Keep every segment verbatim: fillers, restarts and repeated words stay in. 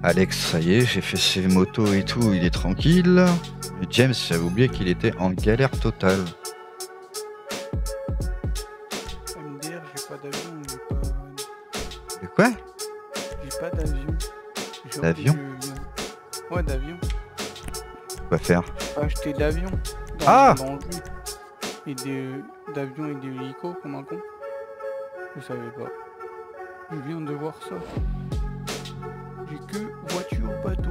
Alex, ça y est, j'ai fait ses motos et tout, il est tranquille. Et James, j'avais oublié qu'il était en galère totale. M D R, j'ai pas d'avion, j'ai pas... De quoi? J'ai pas d'avion. D'avion? Ouais, d'avion. Quoi faire? Acheter d'avion. Dans, Ah dans le jeu. Et des d'avions et des hélicos comme un con. Je savais pas. Je viens de voir ça. J'ai que voiture, bateau.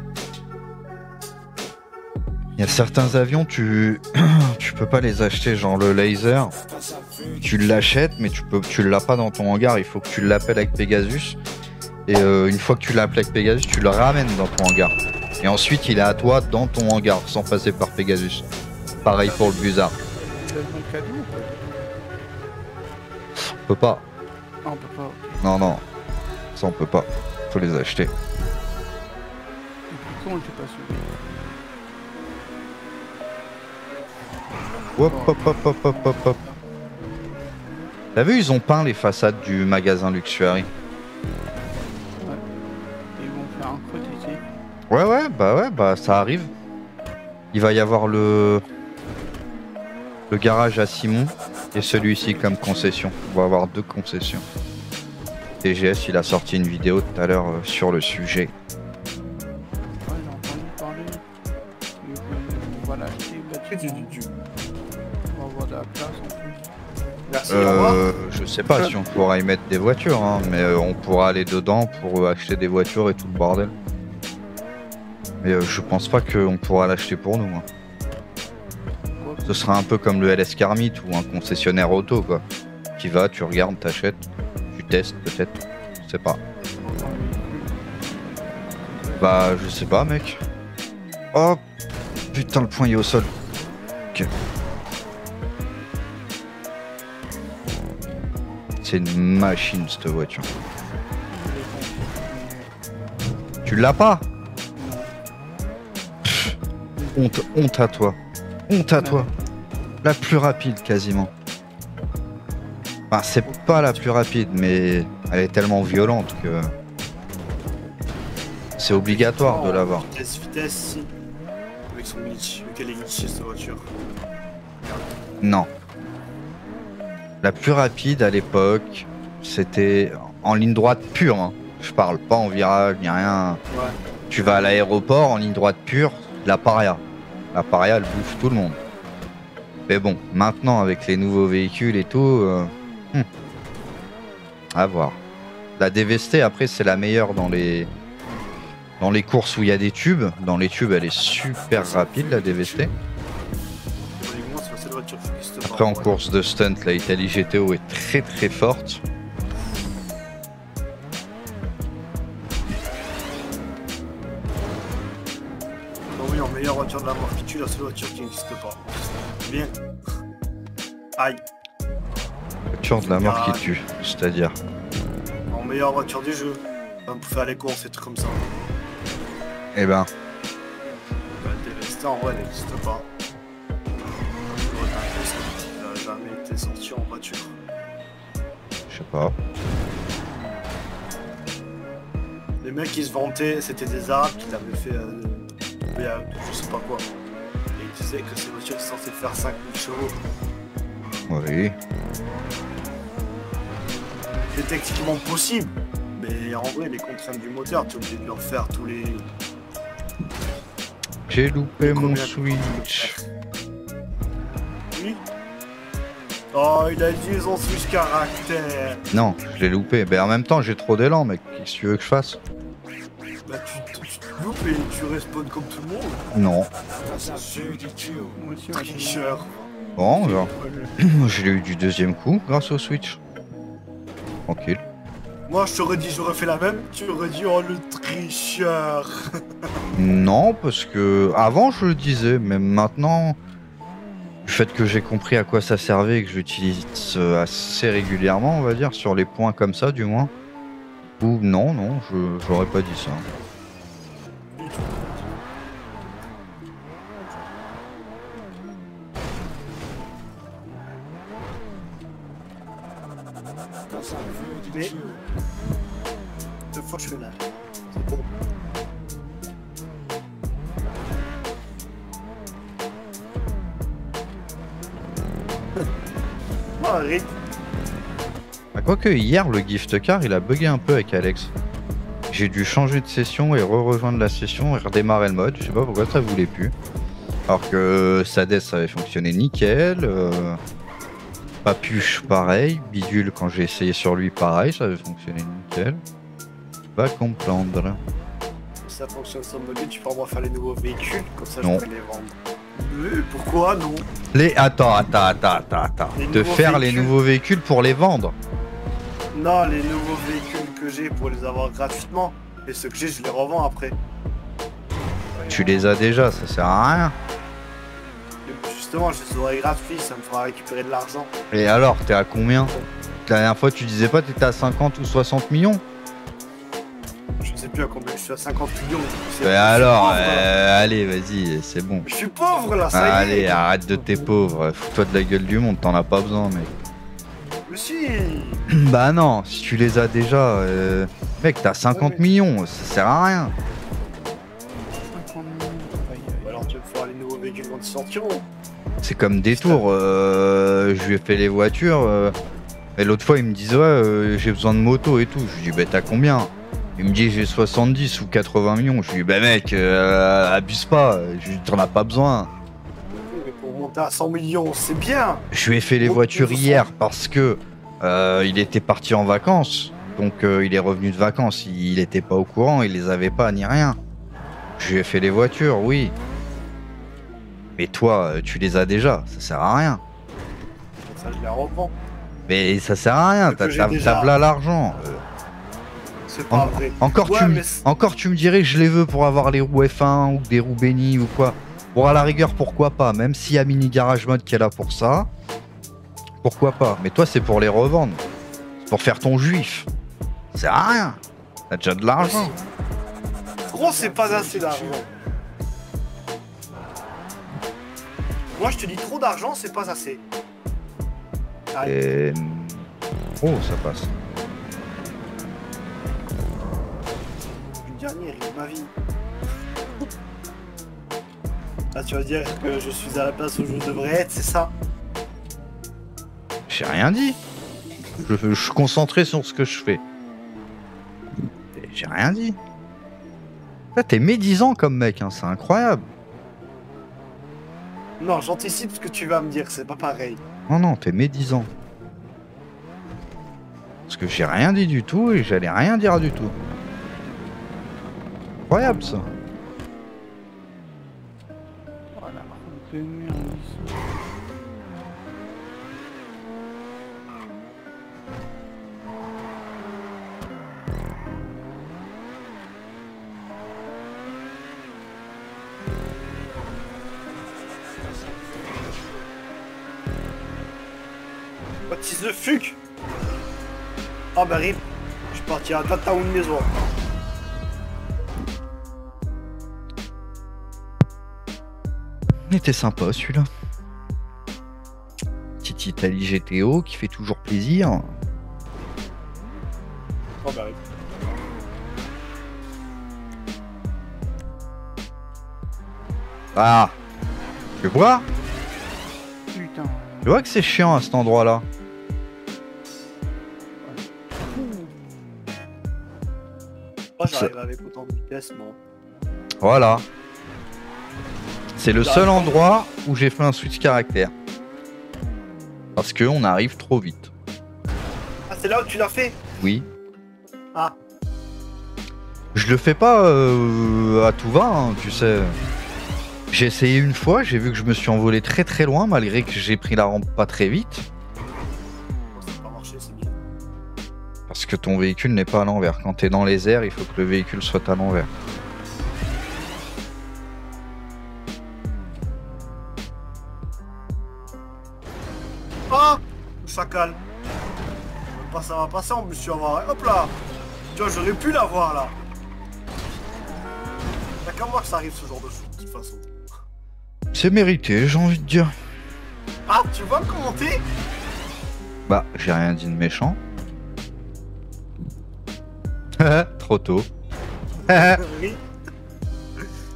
Il y a certains avions, tu tu peux pas les acheter, genre le laser. Tu l'achètes, mais tu peux, tu l'as pas dans ton hangar. Il faut que tu l'appelles avec Pegasus. Et euh, une fois que tu l'appelles avec Pegasus, tu le ramènes dans ton hangar. Et ensuite, il est à toi dans ton hangar, sans passer par Pegasus. Pareil pour le Busard. L'avion cadeau ou pas? On peut pas. Ah, on peut pas. Non, non. Ça, on peut pas. Faut les acheter. Et puis quand j'ai pas su. Hop, hop, hop, hop, hop, hop, hop. T'as vu, ils ont peint les façades du magasin Luxury. Ouais. Et ils vont faire un creux ici. Ouais, ouais, bah ouais, bah ça arrive. Il va y avoir le... Le garage à Simon et celui-ci comme concession. On va avoir deux concessions. T G S, il a sorti une vidéo tout à l'heure euh, sur le sujet. Ouais, j'ai entendu parler. Et puis, on va l'acheter là-dessus. On va avoir de la place en plus. Merci, au revoir. Euh, je sais pas si on pourra y mettre des voitures, hein, mais euh, on pourra aller dedans pour euh, acheter des voitures et tout le bordel. Mais euh, je pense pas qu'on pourra l'acheter pour nous. Hein. Ce sera un peu comme le L S Carmit ou un concessionnaire auto, quoi. Tu vas, tu regardes, t'achètes, tu testes peut-être, je sais pas. Bah, je sais pas, mec. Oh, putain, le point est au sol. Ok. C'est une machine, cette voiture. Tu l'as pas? Pff, honte, honte à toi. Honte à toi. La plus rapide, quasiment. Enfin, c'est pas la plus rapide, mais elle est tellement violente que... C'est obligatoire de l'avoir. Vitesse, vitesse, si. Avec son glitch. Lequel est glitché cette voiture? Non. La plus rapide à l'époque, c'était en ligne droite pure. Hein. Je parle pas en virage, ni rien. Ouais. Tu vas à l'aéroport en ligne droite pure, la paria. La paria, elle bouffe tout le monde. Mais bon, maintenant avec les nouveaux véhicules et tout, euh, hmm, à voir. La D V S T après c'est la meilleure dans les dans les courses où il y a des tubes. Dans les tubes elle est super rapide la D V S T. Après en course de stunt la Italie G T O est très très forte. Oh oui, en meilleure voiture de la mort qui tue, la seule voiture qui n'existe pas. Bien. Aïe. Voiture de la mort qui tue, c'est-à-dire. En meilleure voiture du jeu. Enfin, pour faire les courses et trucs comme ça. Eh ben. La D V S T en vrai elle n'existe pas. Il n'a jamais été sorti en voiture. Je sais pas. Les mecs qui se vantaient, c'était des arabes qui l'avaient fait euh, tomber à je sais pas quoi. Et ils disaient que ces voitures sont censées faire cinq mille chevaux. Oui. C'est techniquement possible. Mais en vrai, les contraintes du moteur, tu es obligé de leur faire tous les... J'ai loupé mon Combien de switch. Oui. Oh, il a dit son switch caractère. Non, je l'ai loupé. Mais en même temps, j'ai trop d'élan, mec. Qu'est-ce que tu veux que je fasse? Bah, tu, tu te loupes et tu respawns comme tout le monde. Non. Moi aussi, on Tricheur. Bon, genre. Je l'ai eu du deuxième coup grâce au switch. Tranquille. Moi, je t'aurais dit, j'aurais fait la même. Tu aurais dit, oh, le tricheur. Non, parce que avant je le disais, mais maintenant, du fait que j'ai compris à quoi ça servait et que j'utilise assez régulièrement, on va dire, sur les points comme ça, du moins. Ou non, non, je j'aurais pas dit ça. Mais deux fois je fais là. C'est bon. Oh, arrête. Bah, quoique hier, le gift car, il a bugué un peu avec Alex. J'ai dû changer de session et re-rejoindre la session et redémarrer le mode. Je sais pas pourquoi ça voulait plus. Alors que Sades ça avait fonctionné nickel. Euh... Papuche pareil. Bidule quand j'ai essayé sur lui pareil, ça avait fonctionné nickel. Va comprendre. Si ça fonctionne sur le mobile, tu peux moi faire les nouveaux véhicules, comme ça Non. je peux les vendre. Mais pourquoi non? Les... Attends, attends, attends, attends, attends. Les De nouveaux faire les véhicules. nouveaux véhicules pour les vendre. Non, les nouveaux véhicules que j'ai pour les avoir gratuitement. Et ceux que j'ai, je les revends après. Tu les as déjà, ça sert à rien. Et justement, je les aurai gratuits, ça me fera récupérer de l'argent. Et alors, t'es à combien? La dernière fois, tu disais pas t'étais à cinquante ou soixante millions? Je sais plus à combien, je suis à cinquante millions. C'est- Et je suis alors, pauvre, là. euh, allez, vas-y, c'est bon. Je suis pauvre là, ça y est. Allez, arrête de tes pauvres. Fous-toi de la gueule du monde, t'en as pas besoin, mec. Mais si. Bah non, si tu les as déjà, euh... mec, t'as cinquante Ouais, mais- millions, ça sert à rien. cinquante millions. Aïe, aïe. Ou alors tu vas me faire les nouveaux véhicules quand ils sortiront. C'est comme des tours. Euh... Je lui ai fait les voitures. Euh... Et l'autre fois, il me disait, ouais, euh, j'ai besoin de moto et tout. Je lui dis, bah t'as combien? Il me dit, j'ai soixante-dix ou quatre-vingts millions. Je lui dis, bah mec, euh, abuse pas, je lui dis, t'en as pas besoin. Mais pour monter à cent millions, c'est bien. Je lui ai fait les Oh, voitures deux cents. hier parce que euh, il était parti en vacances. Donc euh, il est revenu de vacances. Il était pas au courant, il les avait pas ni rien. Je lui ai fait les voitures, oui. Mais toi, euh, tu les as déjà, ça sert à rien. Comme ça, je les revends. Mais ça sert à rien, Que t'as j'ai t'as- déjà. t'as là l'argent. Euh, C'est pas en- vrai. encore, Ouais, tu me- mais c'est- encore tu me dirais je les veux pour avoir les roues F un ou des roues bénies ou quoi. Bon à la rigueur pourquoi pas, même s'il y a Mini Garage Mode qui est là pour ça. Pourquoi pas, mais toi c'est pour les revendre. C'est pour faire ton juif. Ça sert à rien. T'as déjà de l'argent. Gros, c'est pas assez d'argent. Moi, je te dis trop d'argent, c'est pas assez. Allez. Et... Oh ça passe. Une dernière de ma vie. Ah, tu vas dire que je suis à la place où je devrais être, c'est ça? J'ai rien dit. Je, je suis concentré sur ce que je fais. Et j'ai rien dit. Là t'es médisant comme mec, hein, c'est incroyable. Non, j'anticipe ce que tu vas me dire, c'est pas pareil. Non, non, t'es médisant. Parce que j'ai rien dit du tout et j'allais rien dire du tout. Incroyable ça. Voilà. deux mille dix. What is the fuck? Ah bah rip, je suis parti à Tata ou une maison. Il était sympa celui-là. Petite Italie G T O qui fait toujours plaisir. Oh bah rip. Ah, tu vois? Putain. Tu vois que c'est chiant à cet endroit-là. Moi j'arrive avec autant de vitesse, moi. Voilà. C'est le seul endroit où j'ai fait un switch caractère. Parce que on arrive trop vite. Ah, c'est là où tu l'as fait? Oui. Ah. Je le fais pas euh, à tout va, hein, tu sais. J'ai essayé une fois, j'ai vu que je me suis envolé très très loin malgré que j'ai pris la rampe pas très vite. Bon, ça n'a pas marché, c'est bien. Parce que ton véhicule n'est pas à l'envers. Quand t'es dans les airs, il faut que le véhicule soit à l'envers. Ah, le chacal. Pas ça va passer, on me suis avoir. Hop là. Tu vois, j'aurais pu l'avoir là. T'as qu'à voir que ça arrive ce genre de choses de toute façon. C'est mérité, j'ai envie de dire. Ah, tu vas me commenter? Bah, j'ai rien dit de méchant. Trop tôt. Oui.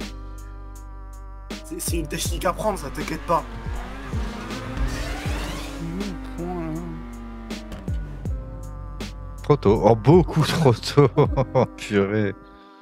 C'est- C'est une technique à prendre, ça t'inquiète pas. Trop tôt. Oh, beaucoup trop tôt. Purée.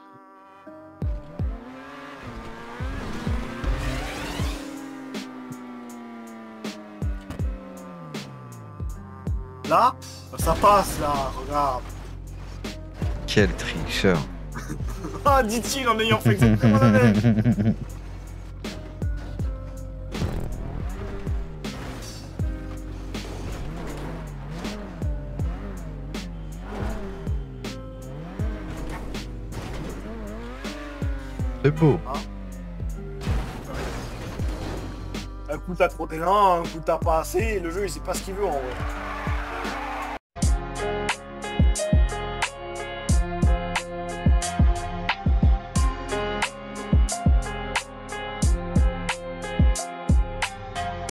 Là, ça passe là, regarde. Quel tricheur. Ah, dit-il en ayant fait exactement la même. C'est beau. Un coup t'as trop d'élan, un coup t'as pas assez, le jeu il sait pas ce qu'il veut en vrai.